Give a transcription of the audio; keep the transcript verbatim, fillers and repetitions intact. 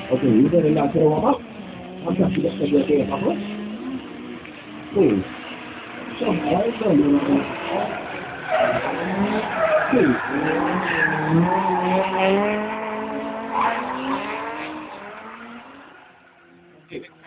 Okey, ini adalah cara warm up. Apakah tidak saja saya apa? Okey. Sampai ke mana? Okey. Okey.